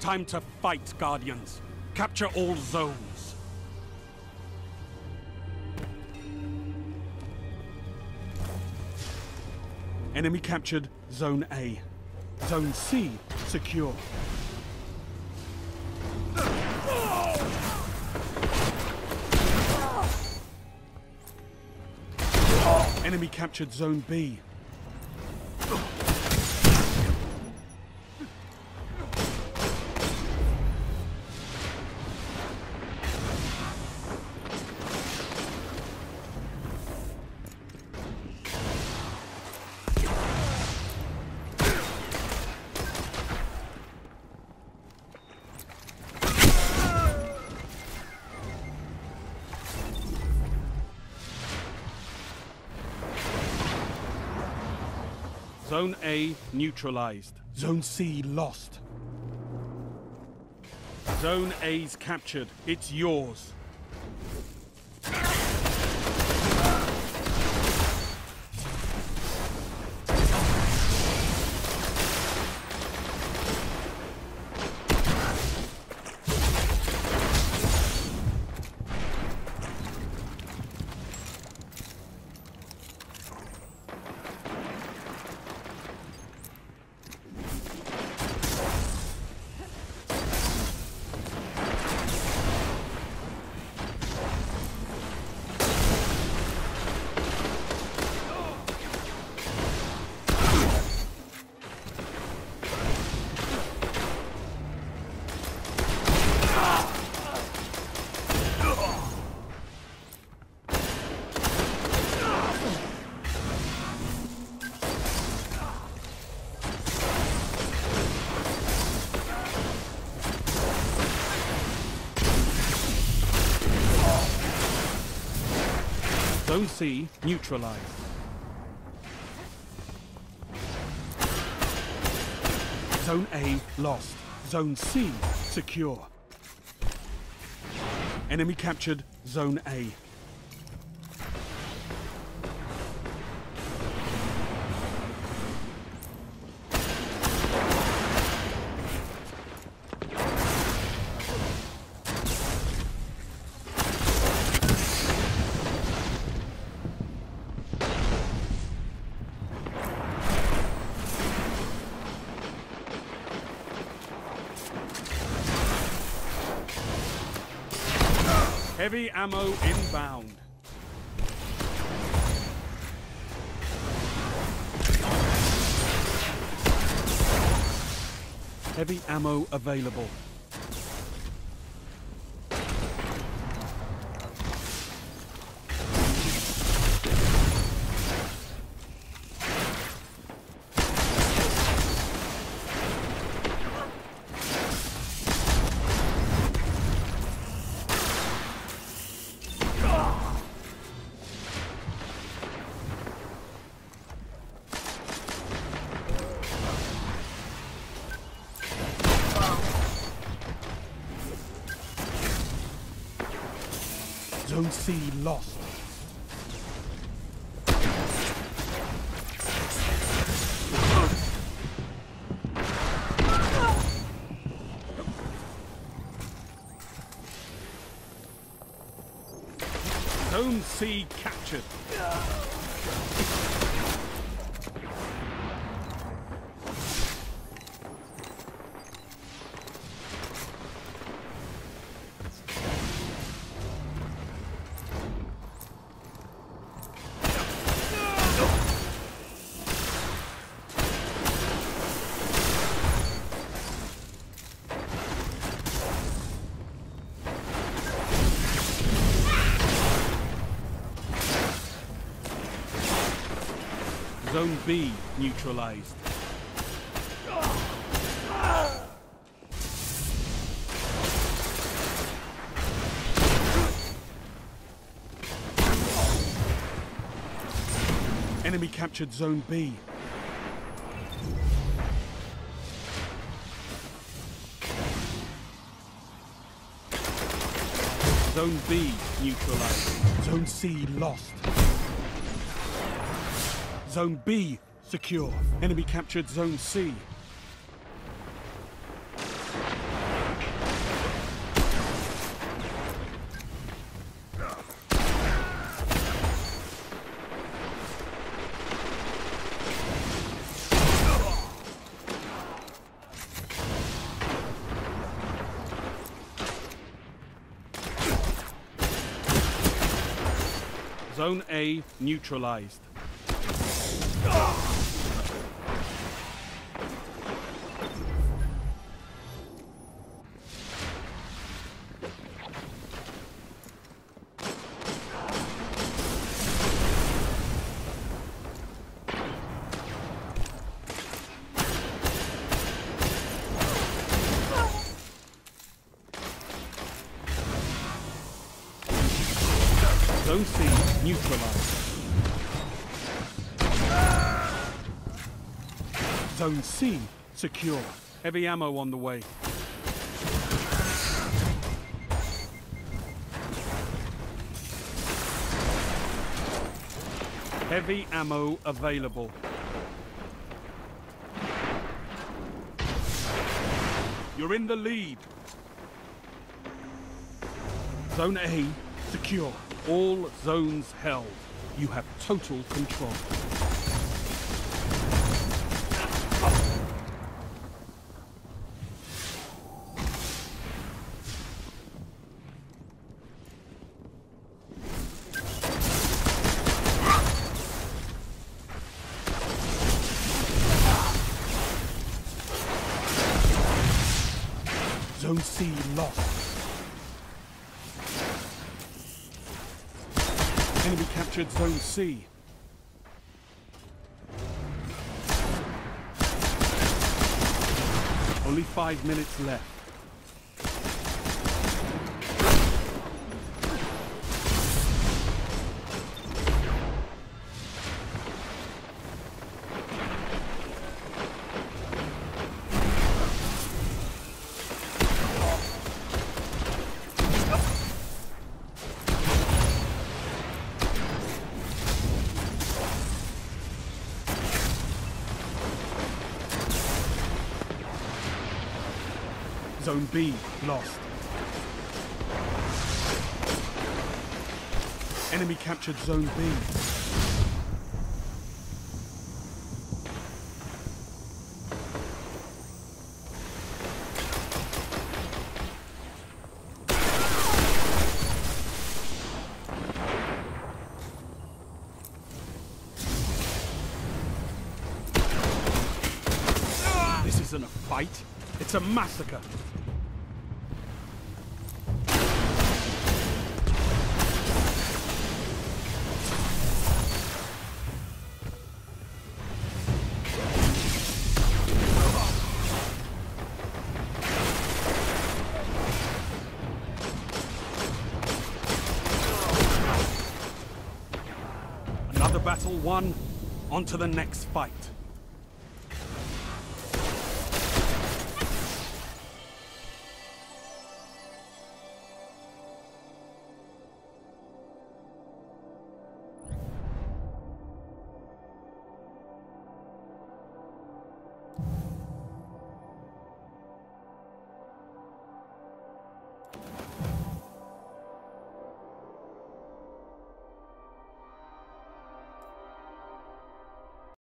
Time to fight, Guardians. Capture all zones. Enemy captured Zone A. Zone C secure. Enemy captured Zone B. Zone A neutralized. Zone C lost. Zone A's captured. It's yours. Zone C neutralized. Zone A lost. Zone C secure. Enemy captured Zone A. Heavy ammo inbound. Heavy ammo available. Zone C lost. Zone C captured. Zone B neutralized. Enemy captured Zone B. Zone B neutralized. Zone C lost. Zone B secure. Enemy captured Zone C. Zone A neutralized. Zone C neutralized. Zone C secure. Heavy ammo on the way. Heavy ammo available. You're in the lead. Zone A secure. All zones held. You have total control. Zone C lost. Enemy captured Zone C. Only 5 minutes left. Zone B lost. Enemy captured Zone B. This isn't a fight, it's a massacre. Another battle won, on to the next fight.